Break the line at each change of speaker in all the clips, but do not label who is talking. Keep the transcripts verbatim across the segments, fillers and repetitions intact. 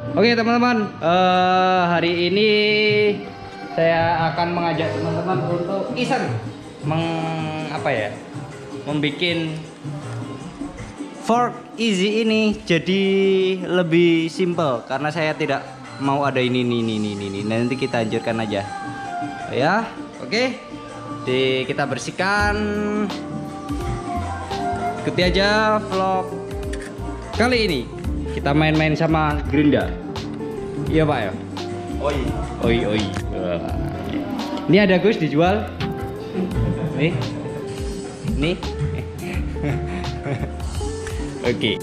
Oke teman-teman, uh, hari ini saya akan mengajak teman-teman untuk iseng meng apa ya, membikin fork easy ini jadi lebih simple karena saya tidak mau ada ini ini ini ini, ini. Nanti kita hancurkan aja ya. Oke, di kita bersihkan. Ikuti aja vlog kali ini. Kita main-main sama gerinda. Iya Pak ya.
Oi,
oi, oi. Wah. Ini ada Gus dijual. Nih, nih. Oke.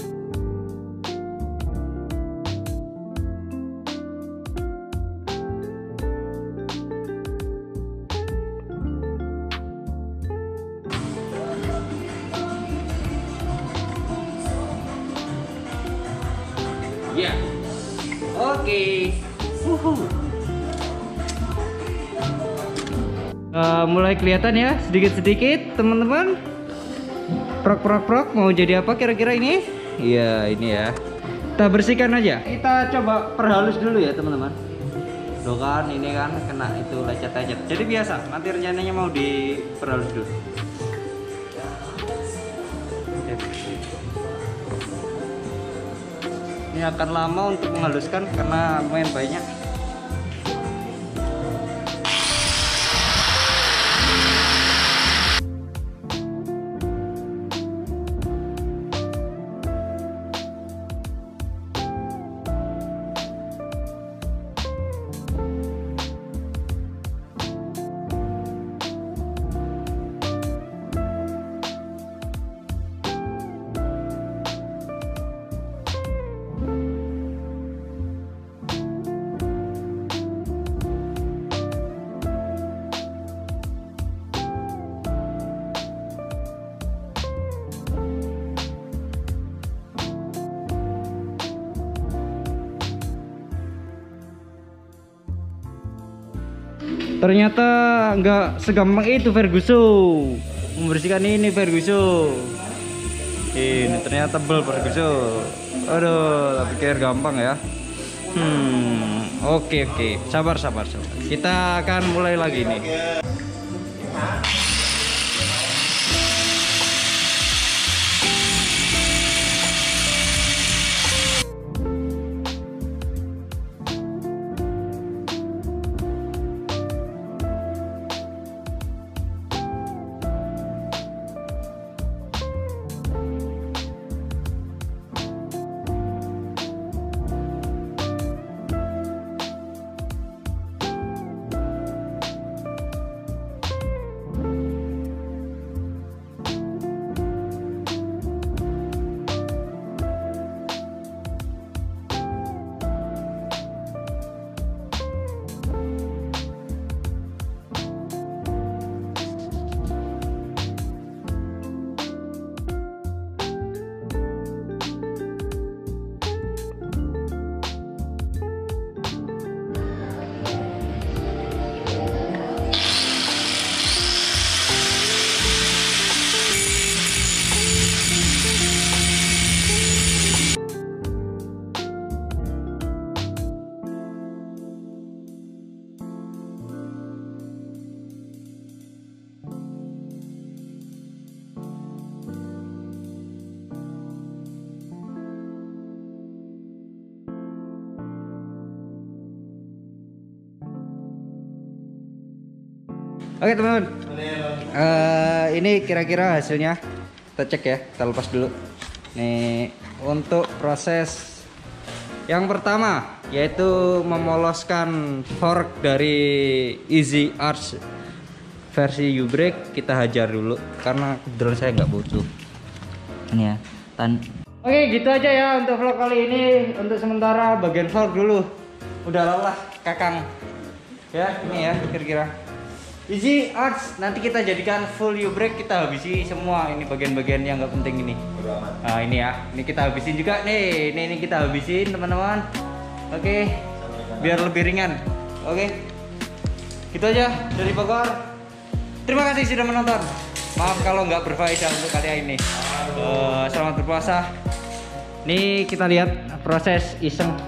Ya, oke. Uh, mulai kelihatan ya sedikit-sedikit teman-teman. Prok prok prok mau jadi apa kira-kira ini? Iya ini ya. Kita bersihkan aja. Kita coba perhalus dulu ya teman-teman. Loh kan ini kan kena itu lecet-lecet. Jadi biasa. Nanti rencananya mau diperhalus dulu. Ini akan lama untuk menghaluskan karena lumayan banyak. Ternyata nggak segampang itu Ferguson membersihkan ini Ferguson. Ini ternyata tebel Ferguson. Aduh, tak pikir gampang ya. Hmm, oke oke, sabar sabar sabar. Kita akan mulai lagi nih. Oke teman-teman, uh, ini kira-kira hasilnya kita cek ya, kita lepas dulu. Nih untuk proses yang pertama yaitu memoloskan fork dari Easy Arch versi U-Brake, kita hajar dulu karena kebetulan saya nggak butuh. Ini ya. Tan Oke gitu aja ya untuk vlog kali ini. Untuk sementara bagian fork dulu udah lelah kakang. Ya ini ya kira-kira. Easy Arch nanti kita jadikan full U-Brake, kita habisi semua ini bagian-bagian yang nggak penting ini. Nah ini ya, ini kita habisin juga nih, ini ini kita habisin teman-teman. Oke, biar lebih ringan. Oke, gitu aja dari Bogor. Terima kasih sudah menonton. Maaf kalau nggak berfaedah untuk kali ini. Uh, selamat berpuasa. Nih kita lihat proses iseng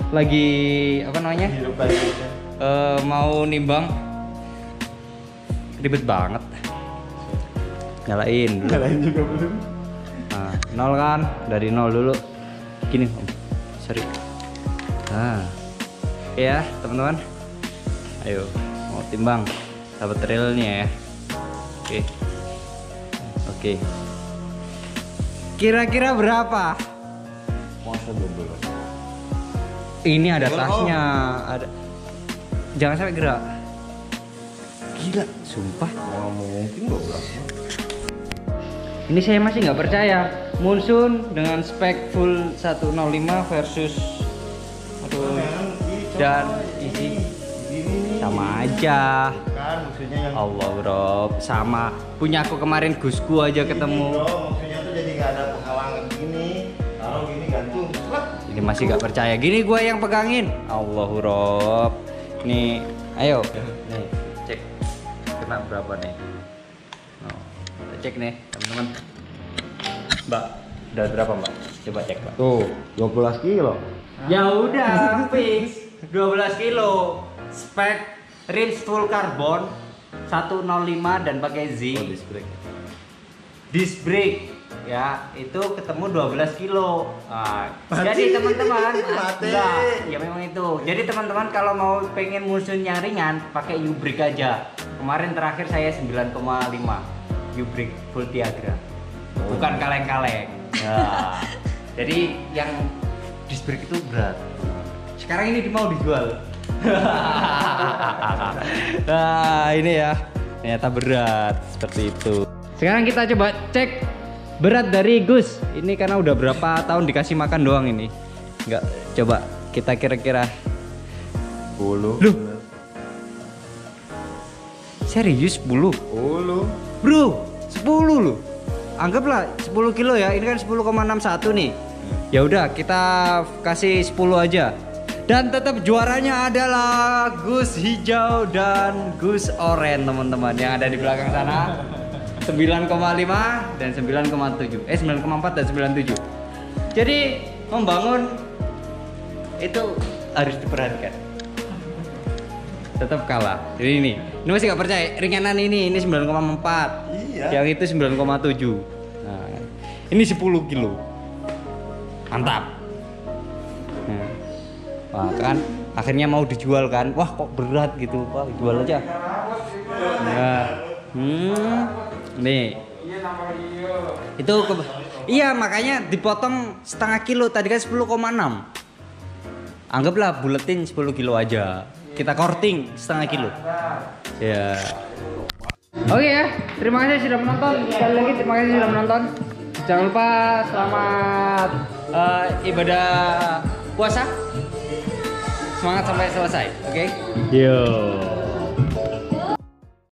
lagi apa namanya? Uh, mau nimbang ribet banget. Nyalain dulu.
Nyalain juga belum.
Nah, nol kan? Dari nol dulu. Gini, Om. Sorry. Nah. Oke ya, teman-teman. Ayo, mau timbang. Dapat trailnya ya. Oke. Oke. Kira-kira berapa?
Masa belum belum.
Ini ada
Oh.
tasnya, ada. Jangan sampai gerak. Gila, sumpah.
Oh, mungkin nggak berapa.
Ini saya masih nggak percaya. Monsoon dengan spek full seratus lima versus aduh, dan isi sama aja.
Kan maksudnya yang
Allah bro, sama punya aku kemarin Gusku aja ketemu.
Ini, bro, maksudnya tuh jadi nggak ada penghalangan gini. Kalau gini gantung. Slap.
Ini masih nggak percaya. Gini gue yang pegangin. Allahu Rob. Nih, ayo. Nih, cek kena berapa nih? Oh, kita cek nih, teman-teman. Mbak, udah berapa Mbak? Coba cek Mbak.
Tuh, dua belas kilo.
Ya udah, fix dua belas kilo. Spek rims full karbon seratus lima dan pakai Z.
Oh, disc brake.
Disc brake ya, itu ketemu dua belas kilo. Nah,
Mati.
jadi teman-teman,
Mati.
enggak, ya memang itu. Jadi teman-teman kalau mau pengen musuhnya ringan, pakai U-brake aja. Kemarin terakhir saya sembilan koma lima U-brake full Tiagra. Bukan kaleng-kaleng. Nah, jadi yang disc brake itu berat. Sekarang ini mau dijual. Nah, ini ya. Ternyata berat seperti itu. Sekarang kita coba cek berat dari Gus. Ini karena udah berapa tahun dikasih makan doang ini. Enggak, coba kita kira-kira.
sepuluh.
Loh. Serius sepuluh?
sepuluh.
Bro, sepuluh loh. Anggaplah sepuluh kilo ya. Ini kan sepuluh koma enam satu nih. Ya udah, kita kasih sepuluh aja. Dan tetap juaranya adalah Gus hijau dan Gus oranye teman-teman yang ada di belakang sana. sembilan koma lima dan sembilan koma tujuh. Eh sembilan koma empat dan sembilan koma tujuh. Jadi membangun itu harus diperhatikan. Tetap kalah. Jadi ini, ini masih nggak percaya. Ringanan ini ini sembilan koma empat.
Iya.
Yang itu sembilan koma tujuh. Nah, ini sepuluh kilo. Mantap. Nah. Wah kan akhirnya mau dijual kan. Wah kok berat gitu. Wah jual aja. Nah. Hmm. Nih. Itu ke... Iya makanya dipotong setengah kilo. Tadi kan sepuluh koma enam. Anggaplah buletin sepuluh kilo aja. Kita korting setengah kilo. Ya. Oke ya, terima kasih sudah menonton. Sekali lagi terima kasih sudah menonton. Jangan lupa selamat uh, ibadah puasa. Semangat sampai selesai, oke? Okay? Yo.